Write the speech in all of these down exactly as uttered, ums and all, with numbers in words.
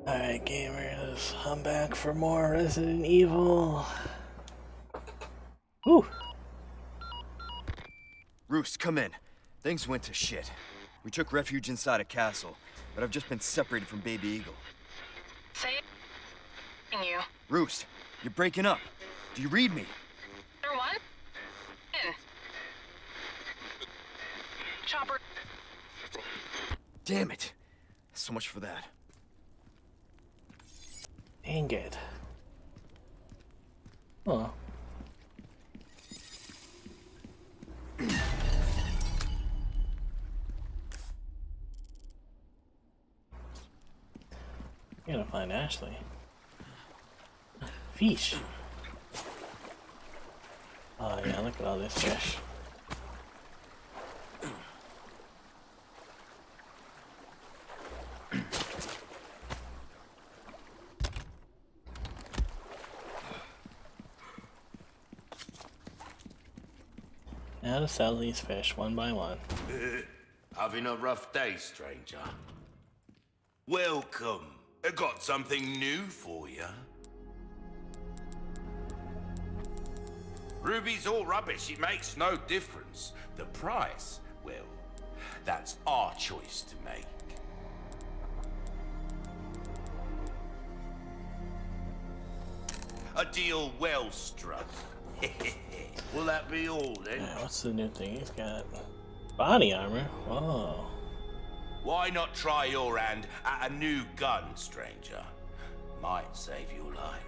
Alright, gamers, I'm back for more Resident Evil. Woo! Roost, come in. Things went to shit. We took refuge inside a castle, but I've just been separated from Baby Eagle. Say you. Roost, you're breaking up. Do you read me? There one? In. Chopper. Damn it. So much for that. Dang it. Oh. Gotta find Ashley. Fish. Oh yeah, look at all this fish. Now to sell these fish one by one. Having a rough day, stranger? Welcome. I got something new for you. Ruby's all rubbish. It makes no difference. The price, well, that's our choice to make. A deal well struck. Will that be all then? Yeah, what's the new thing he's got? Body armor? Whoa. Why not try your hand at a new gun, stranger? Might save your life.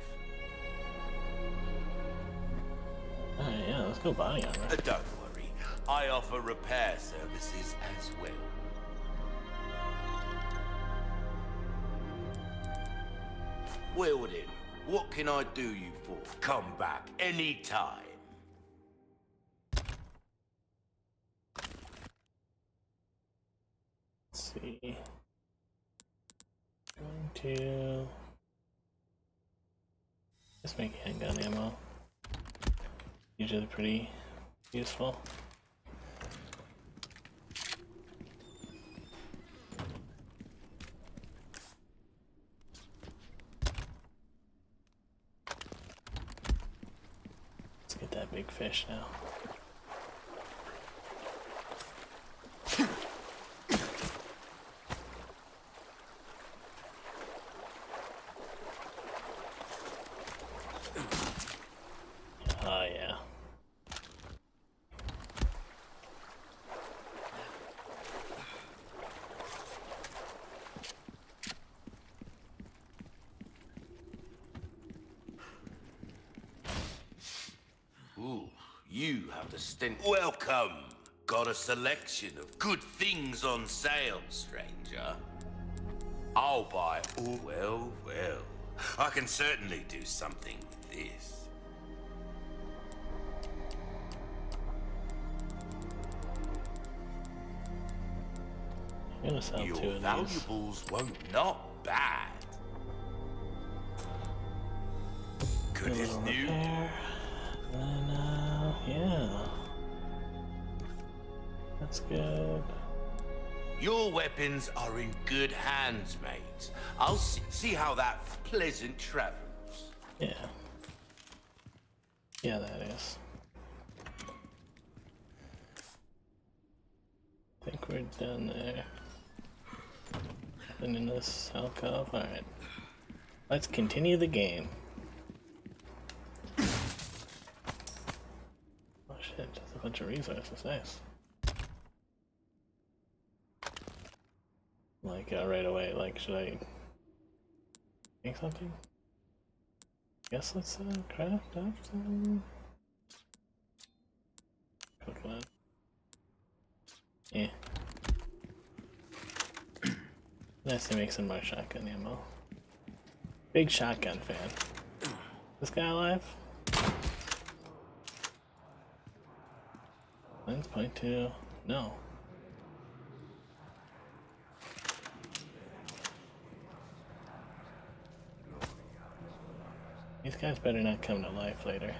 Alright, yeah, let's go body armor. Uh, don't worry, I offer repair services as well. Well then, what can I do you for? Come back anytime. Let's see. Going to just make handgun ammo. Usually pretty useful. Let's get that big fish now. Oh yeah. Ooh, you have the stint. Welcome. Got a selection of good things on sale, stranger. I'll buy. Oh, well, well. I can certainly do something with this. I'm gonna sell Your two of these. valuables won't not bad. Good as Little new. repair. And uh, yeah. That's good. Your weapons are in good hands, mate. I'll see, see how that pleasant travels. Yeah. Yeah, that is. I think we're done there. And in this alcove. Alright. Let's continue the game. Oh shit, just a bunch of resources, nice. Like, uh, right away, like, should I make something? Guess let's uh, craft up some. Cook lab. Yeah. Nice to make some more shotgun ammo. Big shotgun fan. This guy alive? Mine's point two. No. These guys better not come to life later.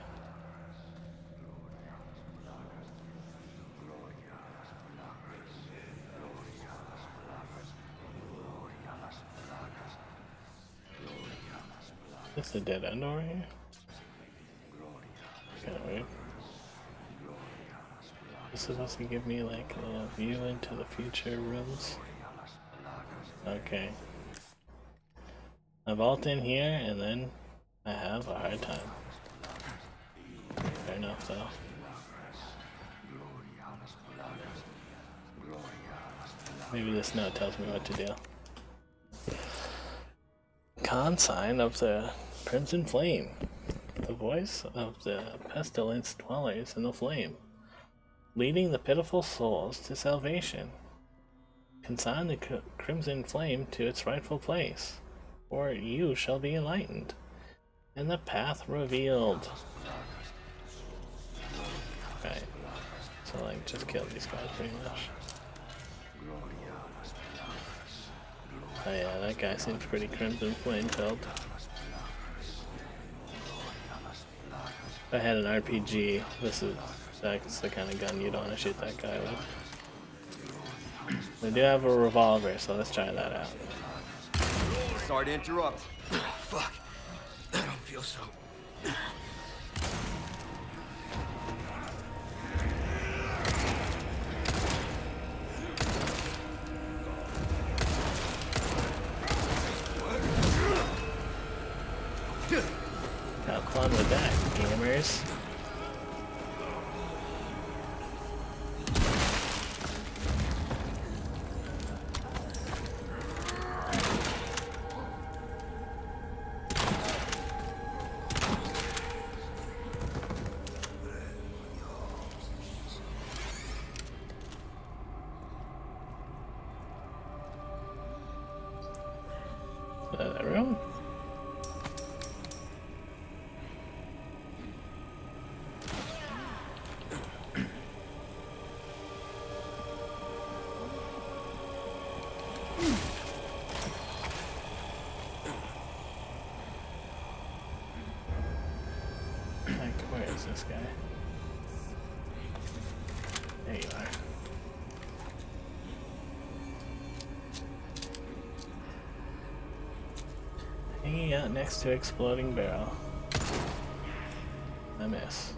Is the dead end over here? Kinda weird. It's supposed to give me like a little view into the future rooms. Okay. I vault in here and then I have a hard time. Fair enough though. Maybe this note tells me what to do. Consign of the Crimson Flame. The voice of the pestilence dwellers in the flame, leading the pitiful souls to salvation. Consign the Crimson Flame to its rightful place, or you shall be enlightened, and the path revealed. Right. So like, just kill these guys pretty much. Oh yeah, that guy seems pretty Crimson Flame filled. If I had an R P G, this is that's the kind of gun you don't want to shoot that guy with. They do have a revolver, so let's try that out. Sorry to interrupt. Fuck. I don't feel so. Have fun with that, gamers. Is that everyone? This guy. There you are. Hanging out next to exploding barrel. I miss.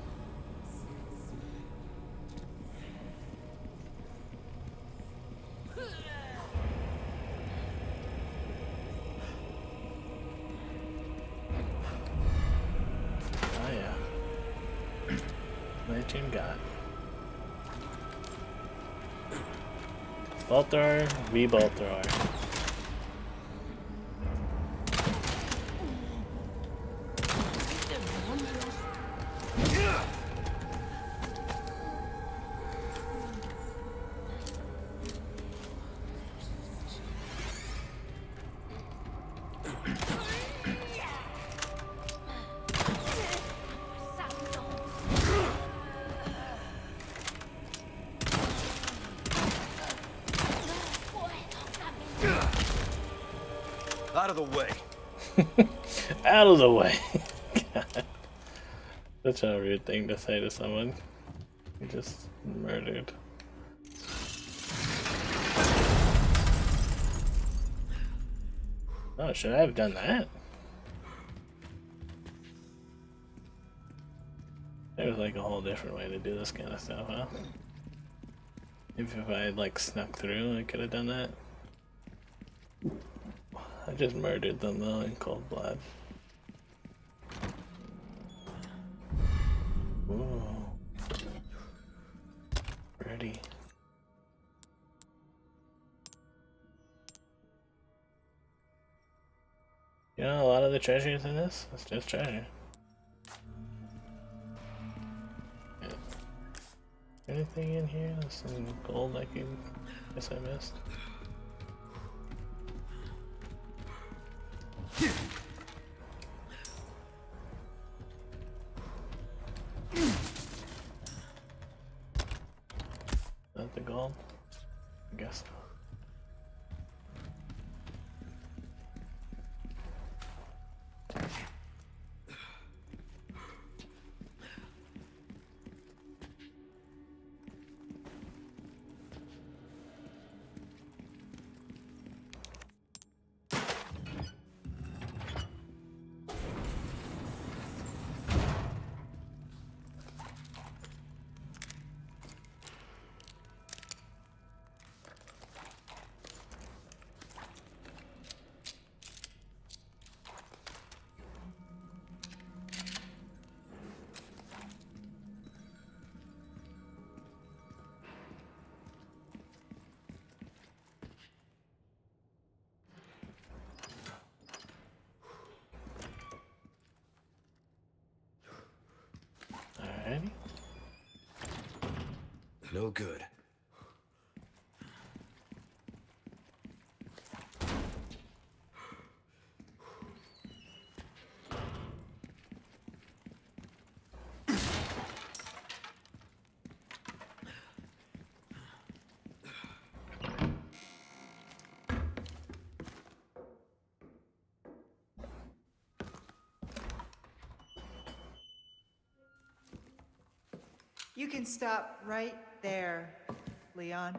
Legend God. Bolt thrower, V bolt thrower. Out of the way. Out of the way. God. Such a rude thing to say to someone you just murdered. Oh, should I have done that? There's like a whole different way to do this kind of stuff, huh? If, if I had like snuck through, I could have done that. I just murdered them though in cold blood. Ooh. Pretty. You know, a lot of the treasures in this, it's just treasure. Yeah. Anything in here? There's some gold I can, guess I missed. Not the gold? I guess not. no good. You can stop right there, Leon.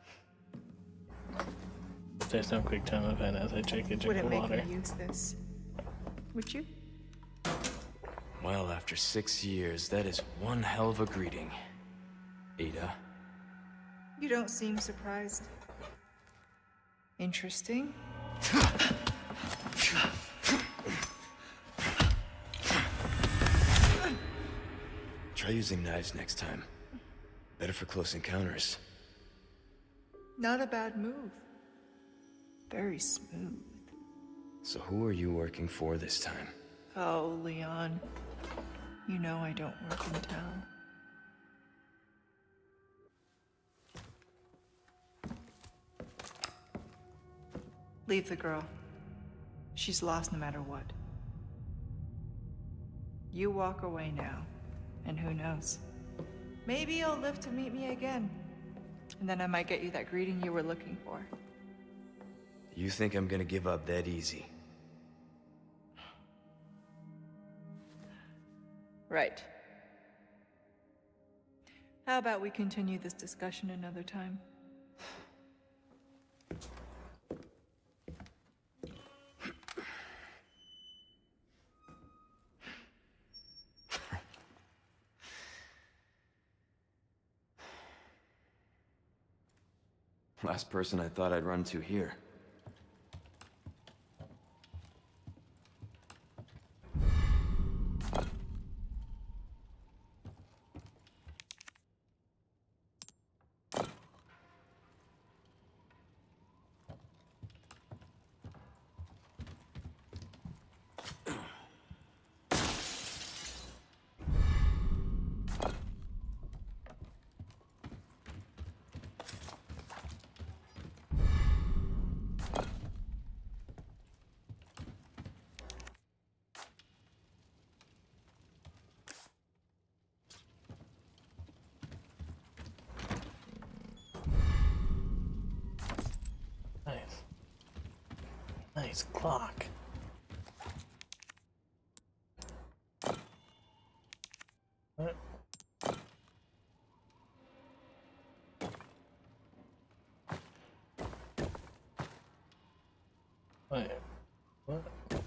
There's no quick time event as I take a drink Wouldn't of make water. me use this. Would you? Well, after six years, that is one hell of a greeting, Ada. You don't seem surprised. Interesting. Try using knives next time. Better for close encounters. Not a bad move. Very smooth. So who are you working for this time? Oh, Leon. You know I don't work in town. Leave the girl. She's lost no matter what. You walk away now, and who knows? Maybe you'll live to meet me again. And then I might get you that greeting you were looking for. You think I'm gonna give up that easy? Right. How about we continue this discussion another time? Last person I thought I'd run to here. Nice. Nice clock. What? Wait. What?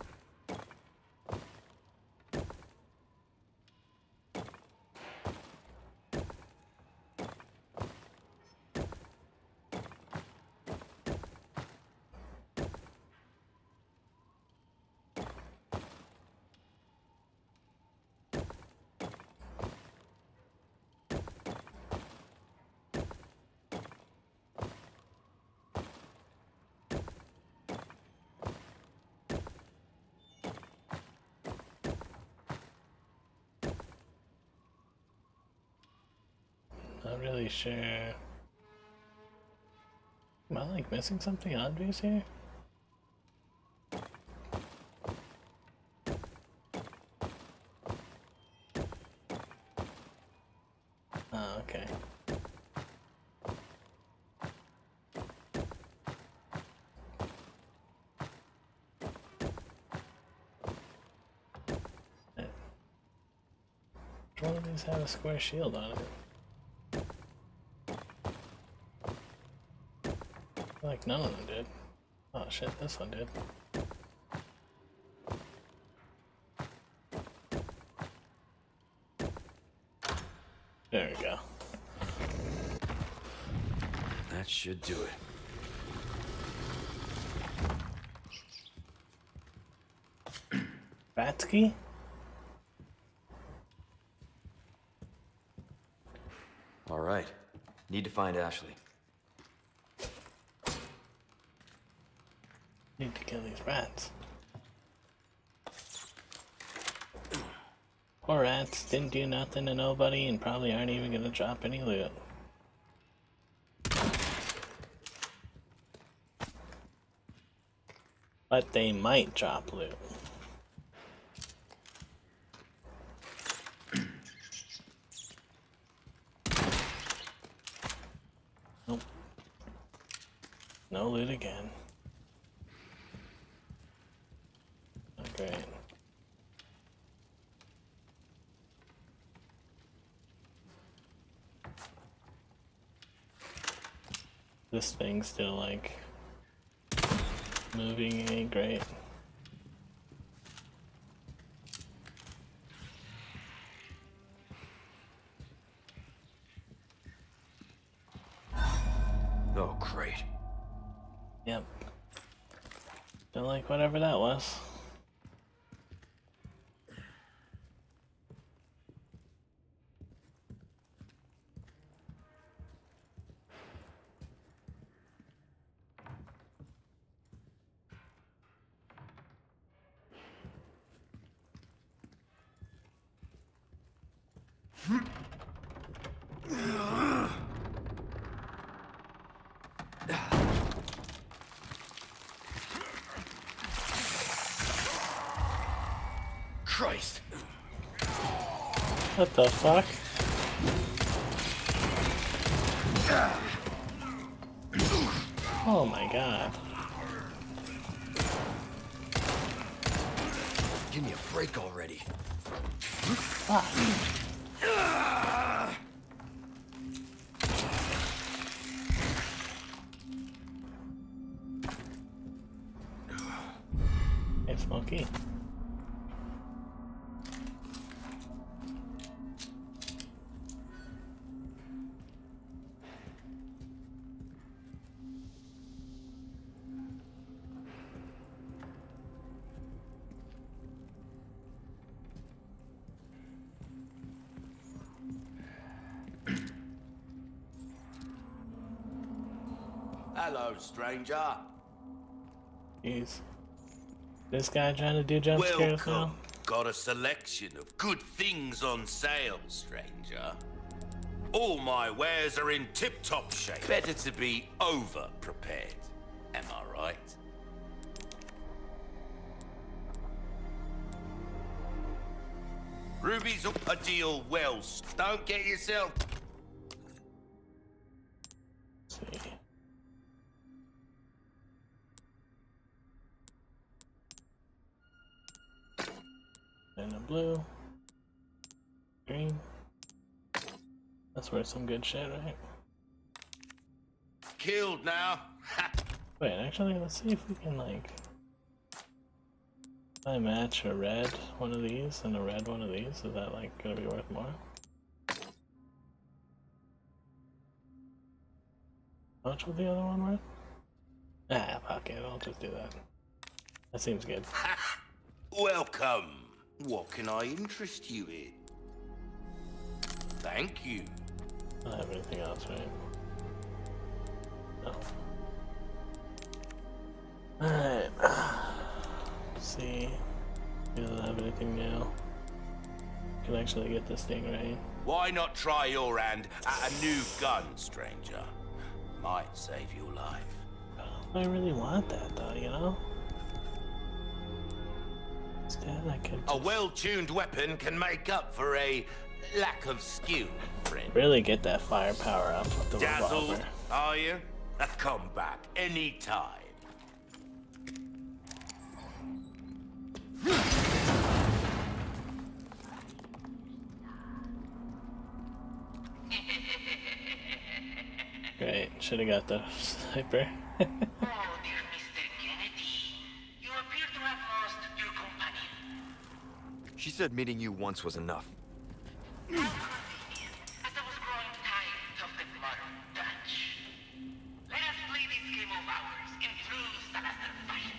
Not really sure. Am I like missing something obvious here? Oh, okay. Which one of these have a square shield on it? Like none of them did. Oh shit, this one did. There we go. That should do it. Batsky? All right. Need to find Ashley. Need to kill these rats. Poor rats didn't do nothing to nobody and probably aren't even gonna drop any loot. But they might drop loot. Nope. No loot again. Oh, great. This thing's still like moving ain't great. Oh, great. Yep. Don't like whatever that was. Christ! What the fuck? Oh my god. Give me a break already. Hey, Smokey. Hello, stranger. Jeez. This guy trying to do jump scares now? Welcome. Got a selection of good things on sale, stranger. All my wares are in tip-top shape. Better to be over-prepared. Am I right? Ruby's up a deal well. Don't get yourself... Let's see. And a blue. Green. That's worth some good shit, right? Killed now. Wait, actually, let's see if we can, like... If I match a red one of these and a red one of these, is that, like, gonna be worth more? How much was the other one worth? Ah, fuck it, I'll just do that. That seems good. Welcome. What can I interest you in? Thank you. I don't have anything else, right? No. Alright. Let's see. He doesn't have anything new. Can actually get this thing right. Why not try your hand at a new gun, stranger? Might save your life. I really want that though, you know? Instead, I could A well-tuned weapon can make up for a lack of skill, friend. really get that firepower up with the Dazzled, revolver. are you? Come back anytime. Great, should have got the sniper. Oh, dear Mister Kennedy. You appear to have lost your companion. She said meeting you once was enough. How convenient, as I was growing tired of the modern Dutch. Let us play this game of ours in true Salazar fashion.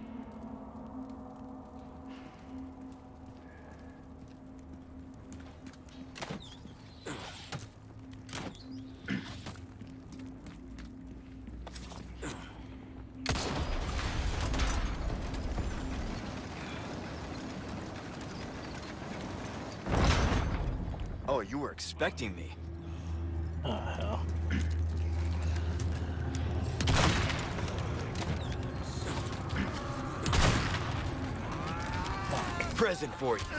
Oh, you were expecting me. Oh, hell. present for you.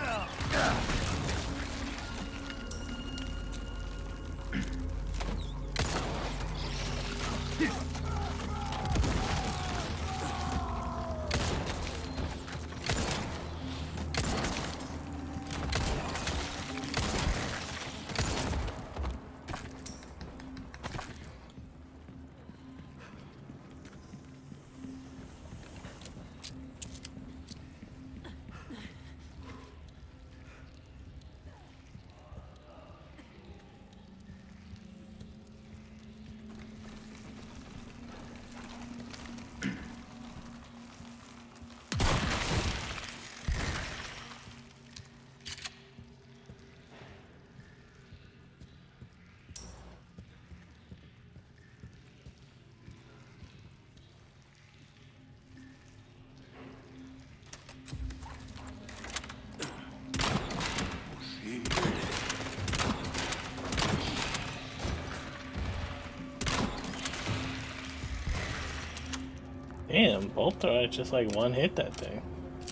Damn, bolt throw just like one hit that thing.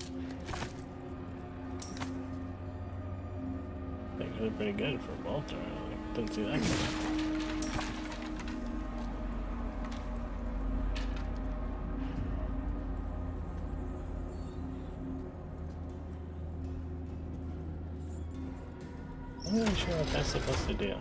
I think really pretty good for bolt throw. Like, didn't see that coming. I'm not really sure what that's supposed to do.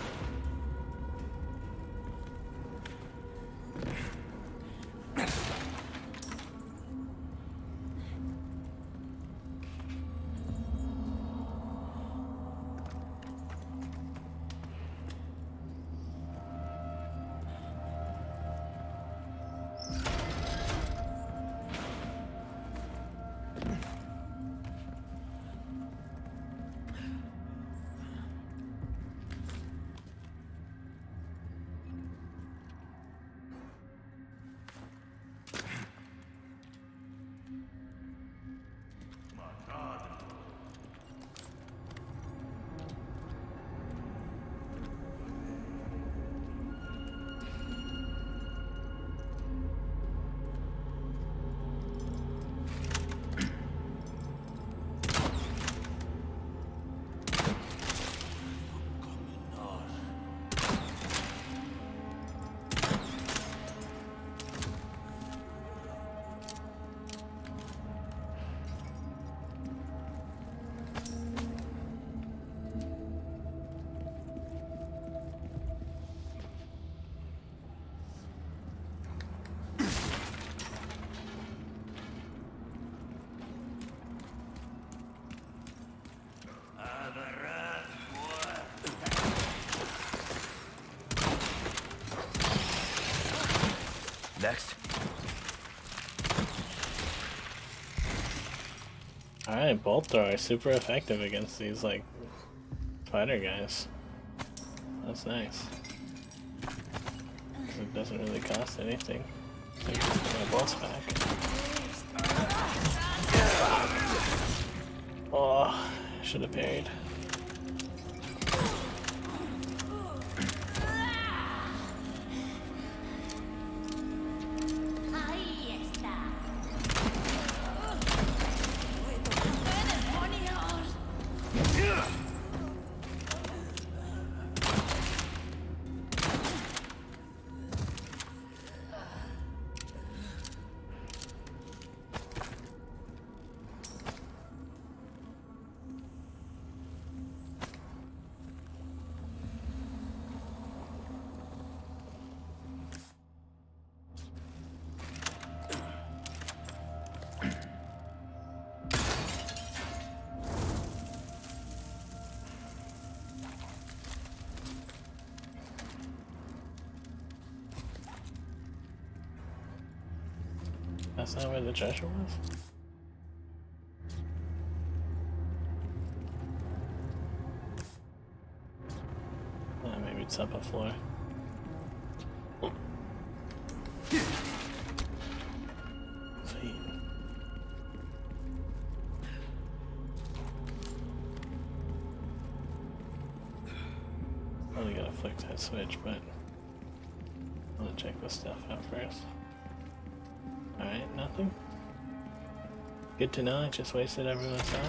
Next. Alright, bolt throw is super effective against these like fighter guys. That's nice. It doesn't really cost anything. Like, my bolts back. Oh, should have parried. That's not where the treasure was? Uh, maybe it's up a floor. Sweet. Probably gotta flick that switch, but I'm gonna check this stuff out first. Alright, nothing? Good to know I just wasted everyone's time.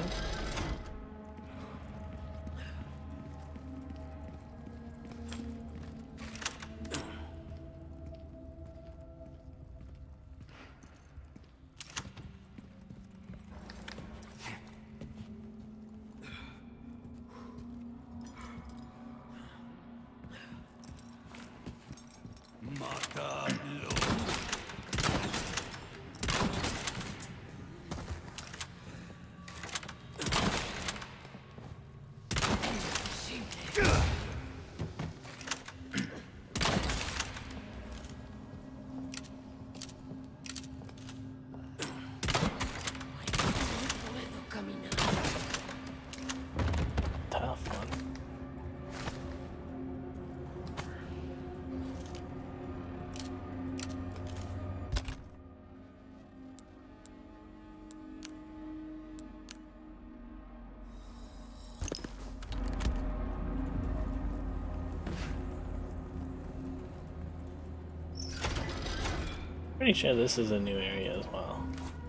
Tough one. Pretty sure this is a new area as well.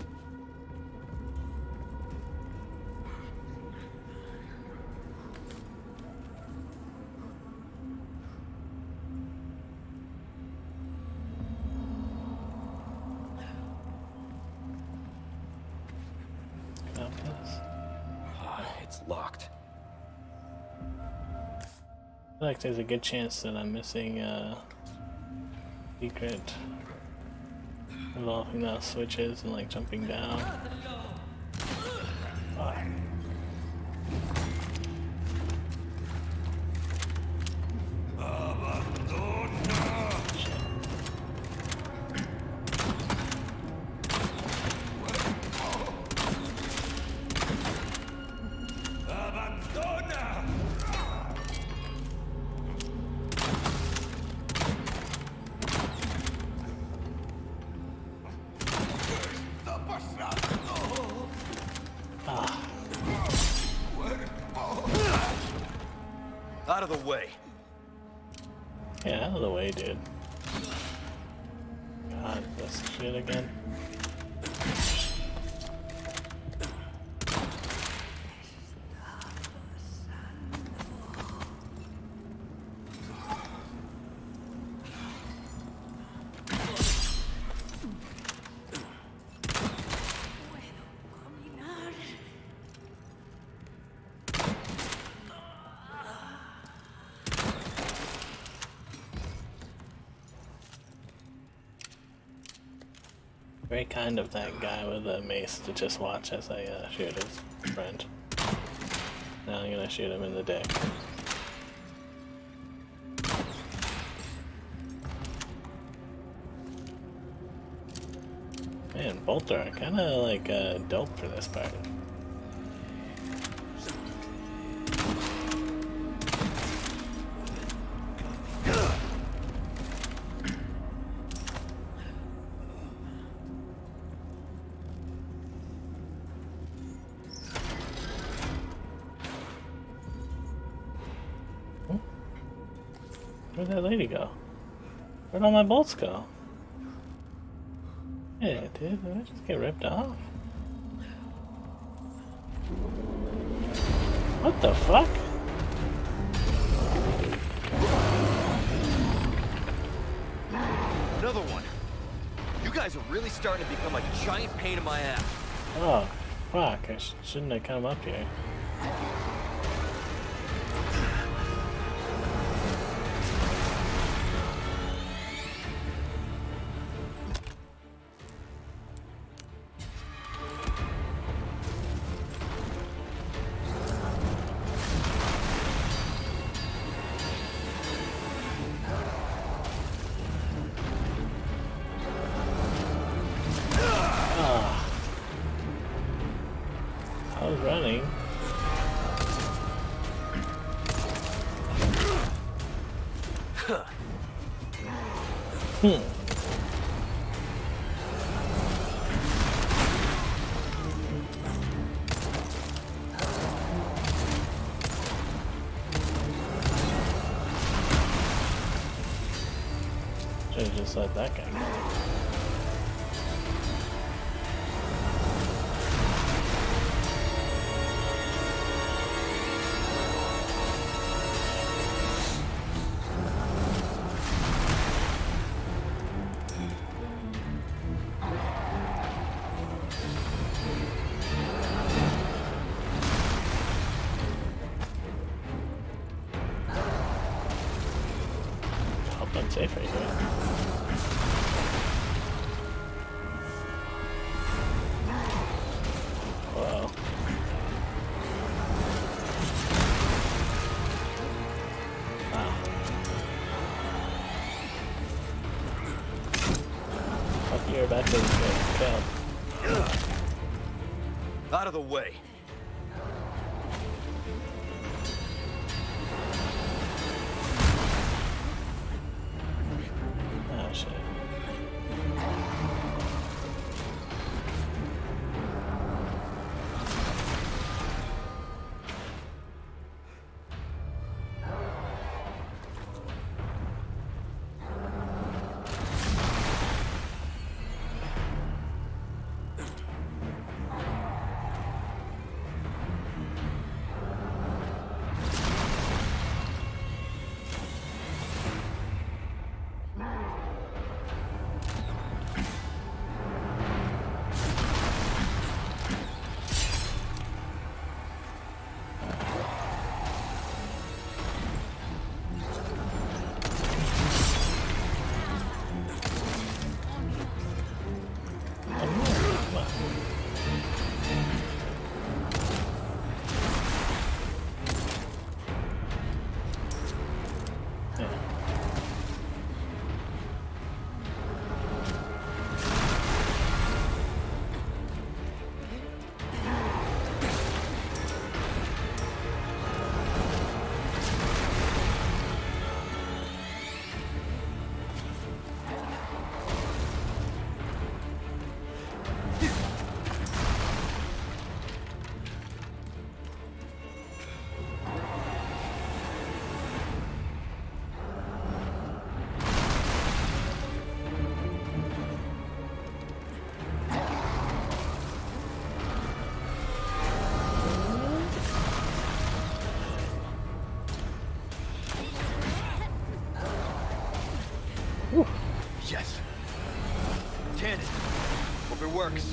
It's locked. I feel like there's a good chance that I'm missing a secret involving those switches and like jumping down. Oh. Out of the way. Yeah, out of the way, dude. God, this shit again. Very kind of that guy with a mace to just watch as I uh, shoot his friend. Now I'm gonna shoot him in the dick. Man, Bolter are kinda like uh, dope for this part. Where'd that lady go? Where'd all my bolts go? Yeah, dude, did I just get ripped off? What the fuck? Another one. You guys are really starting to become a giant pain in my ass. Oh, fuck, I sh shouldn't have come up here. I was running. Hmm. Should've just let that guy go. safe right here. Whoa. Wow. Fuck, you're back to the kill. Out of the way. Oh shit. Yes. Ten. Hope it works.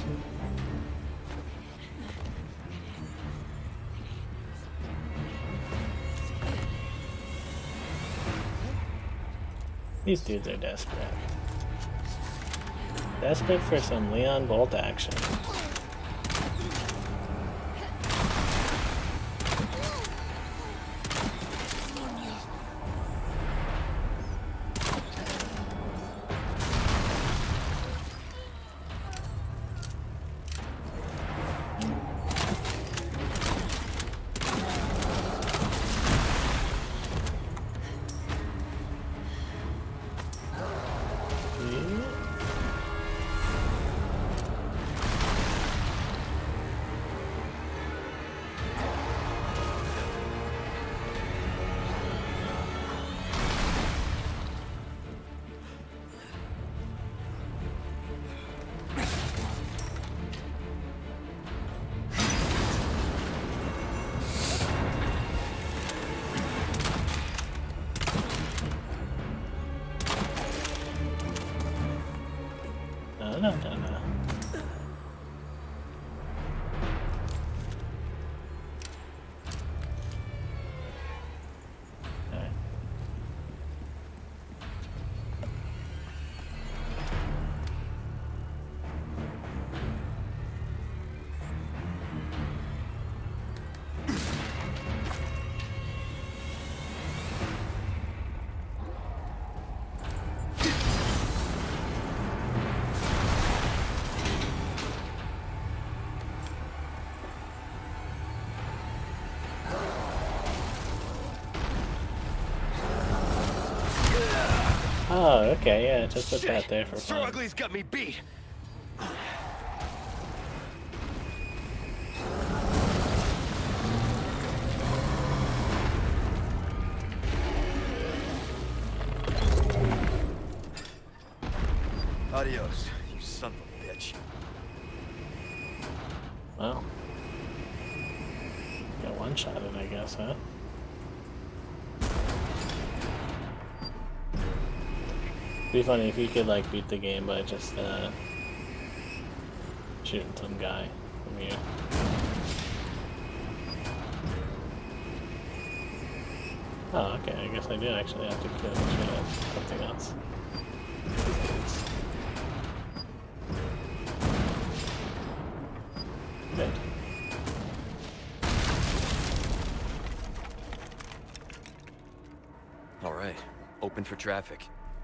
These dudes are desperate. Desperate for some Leon Bolt action. No, no, no, no. Alright. Oh, okay, yeah, just put that there for Sir fun. Ugly's got me beat. Adios, you son of a bitch. Well, got one shot it, I guess, huh? Be funny if you could like beat the game by just uh, shooting some guy from here. Oh, okay, I guess I do actually have to kill something else. Good. All right, open for traffic.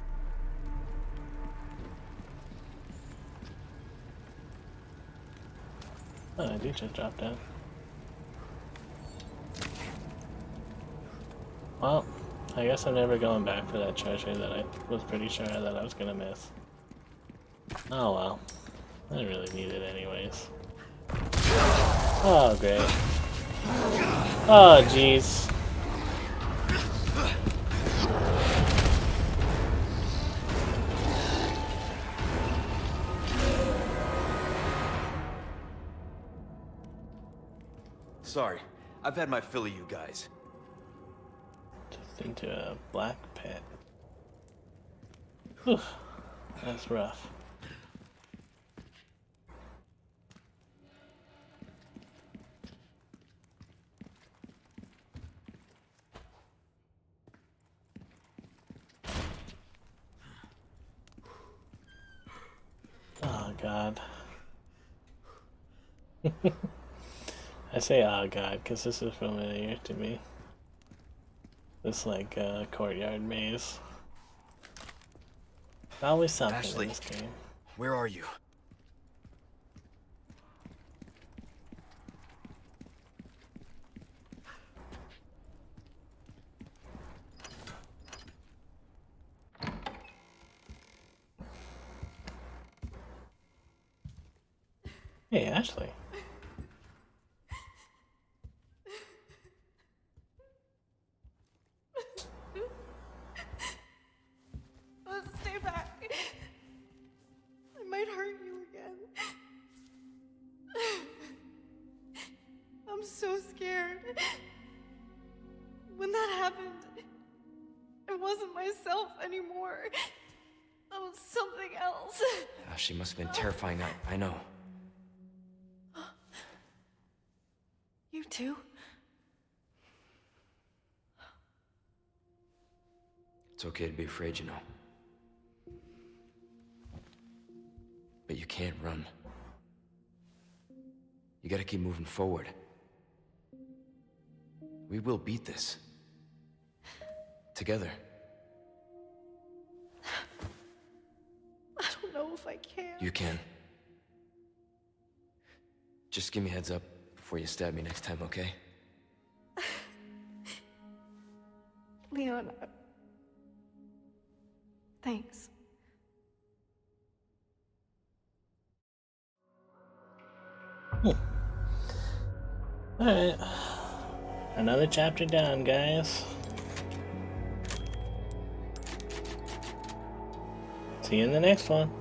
Oh, I did just drop down. Well, I guess I'm never going back for that treasure that I was pretty sure that I was gonna miss. Oh well. I didn't really need it anyways. Oh, great. Oh, jeez. Sorry, I've had my fill of you guys. Just into a black pit. Whew. That's rough. Oh god. I say oh god because this is familiar to me. This like uh, courtyard maze. Always something Ashley, in this game. Where are you? Hey, Ashley. Oh, stay back. I might hurt you again. I'm so scared. When that happened, I wasn't myself anymore. I was something else. Oh, she must have been terrifying. I, I know. You too? It's okay to be afraid, you know. But you can't run. You gotta keep moving forward. We will beat this. Together. I don't know if I can. You can. Just give me a heads up before you stab me next time, okay? Leon, thanks. Alright. Another chapter down, guys. See you in the next one.